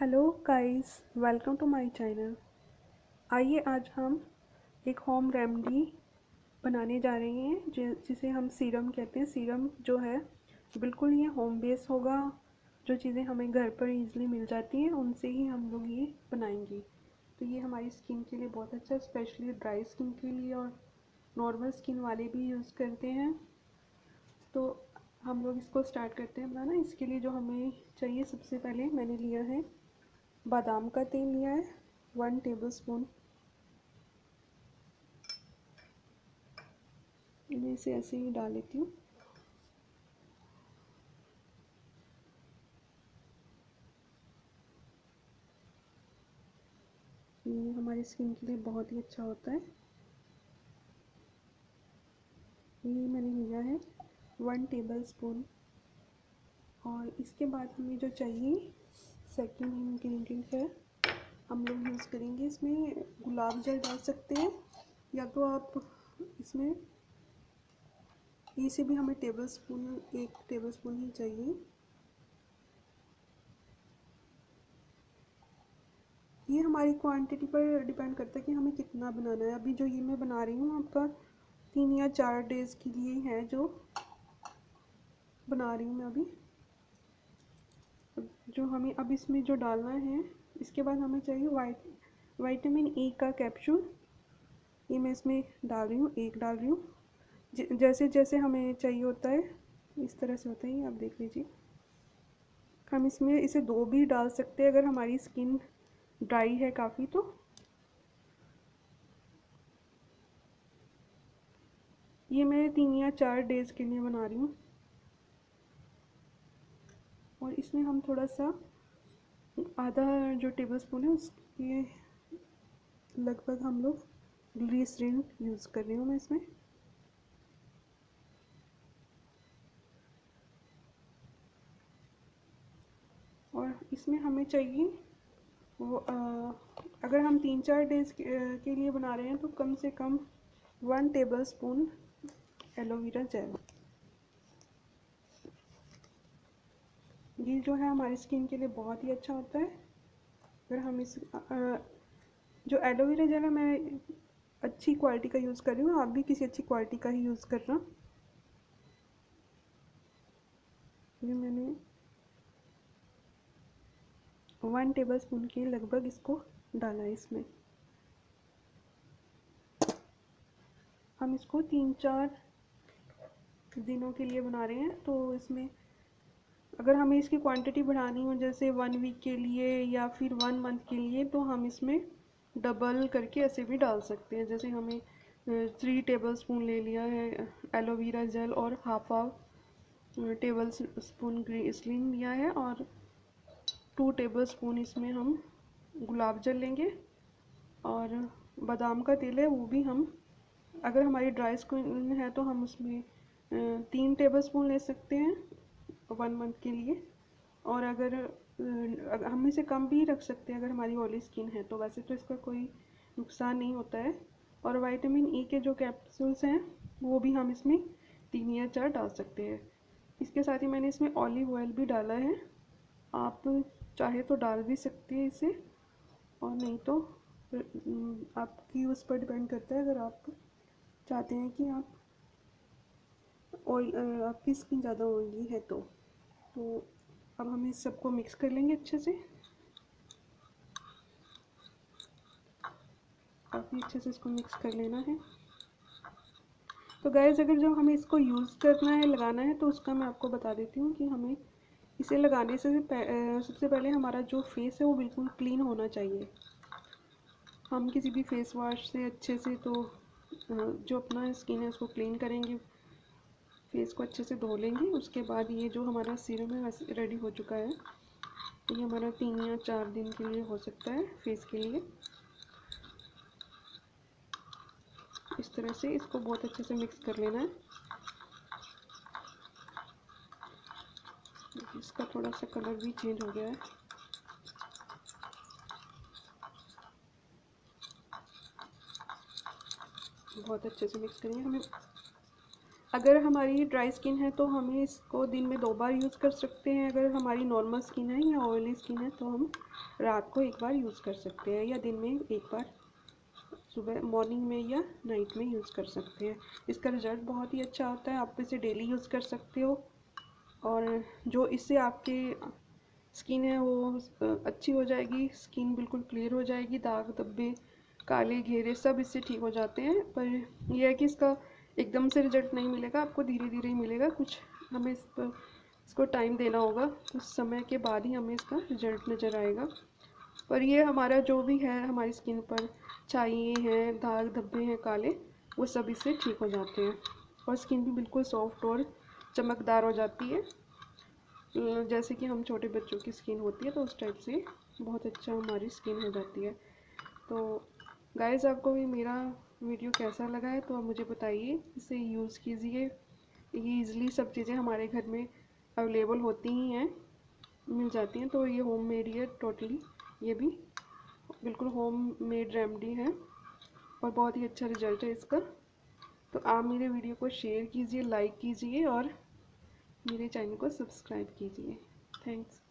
Hello guys, welcome to my channel. आइए आज हम एक होम रेमेडी बनाने जा रहे हैं जिसे हम सीरम कहते हैं। सीरम जो है बिल्कुल ये होम बेस होगा। जो चीज़ें हमें घर पर इजीली मिल जाती हैं उनसे ही हम लोग ये बनाएंगे। तो ये हमारी स्किन के लिए बहुत अच्छा है, स्पेशली ड्राई स्किन के लिए, और नॉर्मल स्किन वाले भी यूज़ करते हैं। तो हम लोग इसको स्टार्ट करते हैं बनाना। इसके लिए जो हमें चाहिए, सबसे पहले मैंने लिया है बादाम का तेल लिया है 1 टेबलस्पून। मैं इसे ऐसे ही डाल लेती हूँ। ये हमारी स्किन के लिए बहुत ही अच्छा होता है। ये मैंने लिया है 1 टेबलस्पून। और इसके बाद हमें जो चाहिए सेकंड इंग्रेडिएंट है, हम लोग यूज़ करेंगे इसमें गुलाब जल डाल सकते हैं, या तो आप इसमें इसे भी हमें 1 टेबलस्पून ही चाहिए। ये हमारी क्वांटिटी पर डिपेंड करता है कि हमें कितना बनाना है। अभी जो ये मैं बना रही हूँ आपका 3 या 4 डेज़ के लिए है, जो बना रही हूँ मैं अभी। जो हमें अब इसमें जो डालना है, इसके बाद हमें चाहिए विटामिन ई का कैप्सूल। ये मैं इसमें डाल रही हूँ, एक डाल रही हूँ। जैसे जैसे हमें चाहिए होता है इस तरह से होता है, ये आप देख लीजिए। हम इसमें इसे 2 भी डाल सकते हैं अगर हमारी स्किन ड्राई है काफ़ी। तो ये मैं 3 या 4 डेज़ के लिए बना रही हूँ। और इसमें हम थोड़ा सा आधा जो टेबलस्पून है उसके लगभग हम लोग ग्लिसरीन यूज़ कर रही हूँ मैं इसमें। और इसमें हमें चाहिए वो अगर हम 3-4 डेज़ के लिए बना रहे हैं तो कम से कम 1 टेबलस्पून एलोवेरा जेल। ये जो है हमारी स्किन के लिए बहुत ही अच्छा होता है। अगर हम जो एलोवेरा जेल है, मैं अच्छी क्वालिटी का यूज़ कर रही हूँ, आप भी किसी अच्छी क्वालिटी का ही यूज़ करना। ये मैंने 1 टेबलस्पून के लगभग इसको डाला है इसमें। हम इसको 3-4 दिनों के लिए बना रहे हैं, तो इसमें अगर हमें इसकी क्वांटिटी बढ़ानी हो, जैसे 1 वीक के लिए या फिर 1 मंथ के लिए, तो हम इसमें डबल करके ऐसे भी डाल सकते हैं। जैसे हमें 3 टेबलस्पून ले लिया है एलोवेरा जेल, और हाफ टेबल स्पून ग्लिसरीन लिया है, और 2 टेबलस्पून इसमें हम गुलाब जल लेंगे। और बादाम का तेल है, वो भी हम, अगर हमारी ड्राई स्किन है तो हम उसमें 3 टेबलस्पून ले सकते हैं 1 मंथ के लिए। और अगर हम इसे कम भी रख सकते हैं अगर हमारी ऑयली स्किन है तो। वैसे तो इसका कोई नुकसान नहीं होता है। और विटामिन ई के जो कैप्सूल्स हैं वो भी हम इसमें 3 या 4 डाल सकते हैं। इसके साथ ही मैंने इसमें ऑलिव ऑयल भी डाला है। आप चाहे तो डाल भी सकते हैं इसे, और नहीं तो आपकी उस पर डिपेंड करता है। अगर आप चाहते हैं कि आपकी स्किन ज़्यादा ऑयली है तो अब हम इस सबको मिक्स कर लेंगे अच्छे से। काफ़ी अच्छे से इसको मिक्स कर लेना है। तो गाइस, अगर जब हमें इसको यूज़ करना है, लगाना है, तो उसका मैं आपको बता देती हूँ कि हमें इसे लगाने से सबसे पहले हमारा जो फेस है वो बिल्कुल क्लीन होना चाहिए। हम किसी भी फेस वॉश से अच्छे से तो जो अपना स्किन है उसको क्लीन करेंगे, फेस को अच्छे से धो लेंगे। उसके बाद ये जो हमारा सीरम है वैसे रेडी हो चुका है। ये हमारा 3 या 4 दिन के लिए हो सकता है फेस के लिए। इस तरह से इसको बहुत अच्छे से मिक्स कर लेना है। इसका थोड़ा सा कलर भी चेंज हो गया है। बहुत अच्छे से मिक्स करेंगे। अगर हमारी ड्राई स्किन है तो हमें इसको दिन में 2 बार यूज़ कर सकते हैं। अगर हमारी नॉर्मल स्किन है या ऑयली स्किन है तो हम रात को 1 बार यूज़ कर सकते हैं, या दिन में 1 बार सुबह मॉर्निंग में या नाइट में यूज़ कर सकते हैं। इसका रिज़ल्ट बहुत ही अच्छा होता है, आप इसे डेली यूज़ कर सकते हो। और जो इससे आपके स्किन है वो अच्छी हो जाएगी, स्किन बिल्कुल क्लियर हो जाएगी, दाग धब्बे काले घेरे सब इससे ठीक हो जाते हैं। पर यह है कि इसका एकदम से रिजल्ट नहीं मिलेगा, आपको धीरे धीरे ही मिलेगा। कुछ हमें इसको टाइम देना होगा, कुछ समय के बाद ही हमें इसका रिजल्ट नज़र आएगा। पर ये हमारा जो भी है हमारी स्किन पर छाइयाँ हैं, दाग धब्बे हैं काले, वो सब इससे ठीक हो जाते हैं और स्किन भी बिल्कुल सॉफ्ट और चमकदार हो जाती है। जैसे कि हम छोटे बच्चों की स्किन होती है तो उस टाइप से बहुत अच्छा हमारी स्किन हो जाती है। तो गाइस, आपको भी मेरा वीडियो कैसा लगा है तो आप मुझे बताइए, इसे यूज़ कीजिए। ये ईज़िली सब चीज़ें हमारे घर में अवेलेबल होती ही हैं, मिल जाती हैं। तो ये होम मेड है टोटली, ये भी बिल्कुल होम मेड रेमेडी है और बहुत ही अच्छा रिजल्ट है इसका। तो आप मेरे वीडियो को शेयर कीजिए, लाइक कीजिए और मेरे चैनल को सब्सक्राइब कीजिए। थैंक्स।